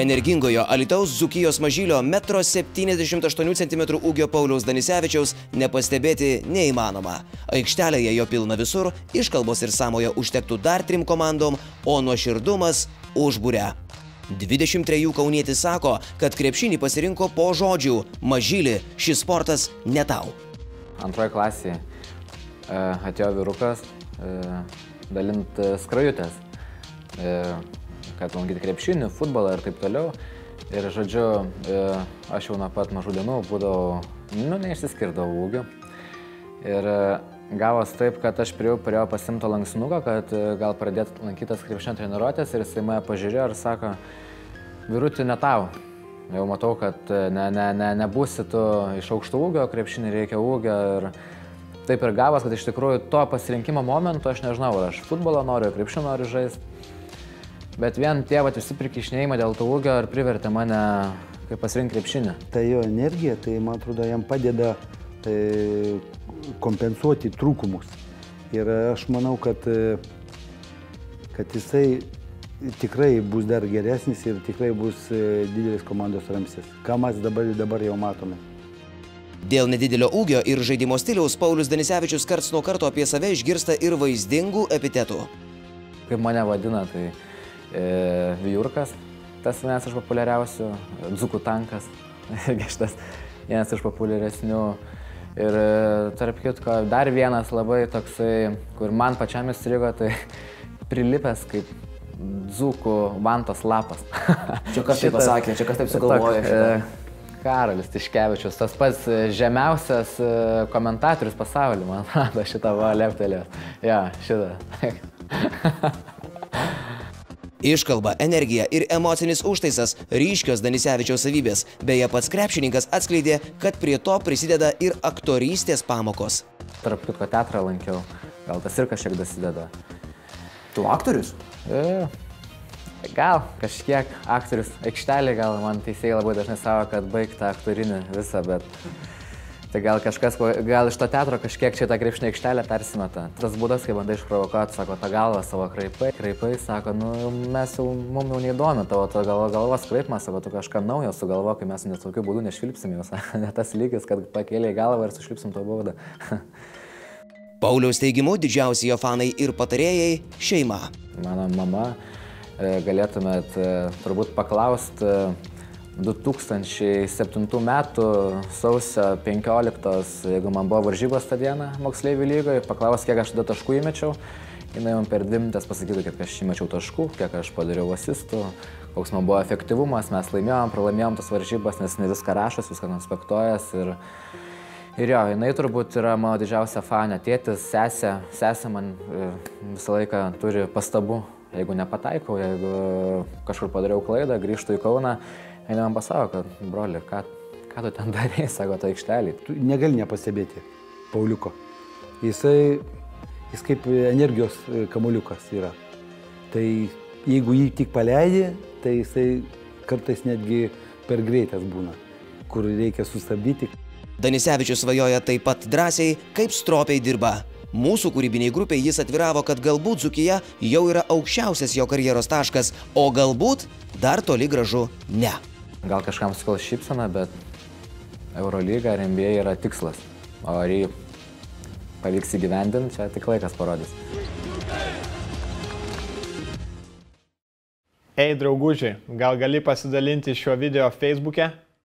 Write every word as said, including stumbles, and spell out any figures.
Energingojo Alytaus Dzūkijos mažylio metro septyniasdešimt aštuonių centimetrų ūgio Pauliaus Danisevičiaus nepastebėti neįmanoma. Aikštelėje jo pilna visur, iškalbos ir sąmojo užtektų dar trim komandom, o nuoširdumas užburia. dvidešimt trejų kaunietis sako, kad krepšinį pasirinko po žodžių: mažyli, šis sportas ne tau. Antroje klasėje atėjo vyrukas dalint skrajutės, kad lankyti krepšinį, futbolą ir taip toliau. Ir žodžiu, aš jau nuo pat mažų dienų būdavau, nu, neišsiskirdavau ūgiu. Ir gavos taip, kad aš priejau prie jo pasimto lankstinuką, kad gal pradėtų lankytas krepšinio treniruotės, ir jisai mane pažiūrėjo ir sako: vyruti, ne tau. Jau matau, kad ne, ne, ne, nebūsi tu iš aukšto ūgio, krepšinį reikia ūgio. Ir taip ir gavos, kad iš tikrųjų to pasirinkimo momentu aš nežinau, ar aš futbolą noriu, krepšinį noriu žaisti. Bet vien tie vat visi prikišnėjimai dėl to ūgio ir privertė mane kaip pasirinkti krepšinį. Tai jo energija, tai man atrodo, jam padeda e, kompensuoti trūkumus. Ir aš manau, kad, kad jisai tikrai bus dar geresnis ir tikrai bus didelis komandos ramstis, ką mes dabar, dabar jau matome. Dėl nedidelio ūgio ir žaidimo stiliaus Paulius Danisevičius karts nuo karto apie save išgirsta ir vaizdingų epitetų. Kaip mane vadina, tai e, Vijurkas, tas vienas iš populiariausių, Dzūkų tankas, šitas vienas iš populiaresnių. Ir tarp kitko, dar vienas labai toksai, kur man pačiam įstrigo, tai prilipęs kaip Dzūkų vantos lapas. Čia kas taip pasakė, čia kas taip sugalvoja šitą? Karolis Tiškevičius, tas pats žemiausias komentatorius pasaulyje, man atrodo, šitą va leptelės. Ja, šitą. Iškalba, energija ir emocinis užtaisas – ryškios Danisevičiaus savybės. Beje, pats krepšininkas atskleidė, kad prie to prisideda ir aktorystės pamokos. Tarp kitko teatrą lankiau, gal tas ir kažkiek dasideda. Tu aktorius? E, gal kažkiek aktorius. Aikštelė gal man teisėjai labai dažnai savo, kad baigta aktorinį visą, bet tai gal kažkas, gal iš to teatro kažkiek čia tą krepšinio aikštelę persimeta. Tas būdas, kai bandai išprovokuoti, sako, tą galvą savo kraipai, kraipai, sako, nu, mes jau, mums jau neįdomi tavo to galvo, galvos kraipimas, sako, tu kažką naujo sugalvo, kai mes net tokiu būdu nešvilpsim jau, ne tas lygis, kad pakėlė į galvą ir sušvilpsim to baudą. Pauliaus teigimu, didžiausi jo fanai ir patarėjai – šeima. Mano mama, galėtumėt turbūt paklausti, du tūkstančiai septintų metų sausio penkioliktos, jeigu man buvo varžybos tą dieną moksleivių lygoje, paklaus, kiek aš tada taškų įmečiau. Jinai man per dvi minutės pasakytų, kiek aš įmečiau taškų, kiek aš padariau asistų, koks man buvo efektyvumas, mes laimėjom, pralaimėjom tas varžybas, nes ne viską rašas, viską konspektuojas. Ir, ir jo, jinai turbūt yra mano didžiausia fanė. Tėtis, sesė, sesė man visą laiką turi pastabų. Jeigu nepataikau, jeigu kažkur padariau klaidą, grįžtu į Kauną, jinai man pasako, kad broli, ką, ką tu ten darei, sako, to aikštelį. Tu negali nepastebėti Pauliuko. Jisai, jis kaip energijos kamuoliukas yra. Tai jeigu jį tik paleidi, tai jisai kartais netgi per greitas būna, kur reikia sustabdyti. Danisevičius svajoja taip pat drąsiai, kaip stropiai dirba. Mūsų kūrybiniai grupiai jis atviravo, kad galbūt Dzūkija jau yra aukščiausias jo karjeros taškas, o galbūt dar toli gražu ne. Gal kažkam sukels šypseną, bet Eurolyga ar N B A yra tikslas. O ar jį pavyks įgyvendinti, čia tik laikas parodys. Ei, draugužiai, gal gali pasidalinti šiuo video Facebook'e?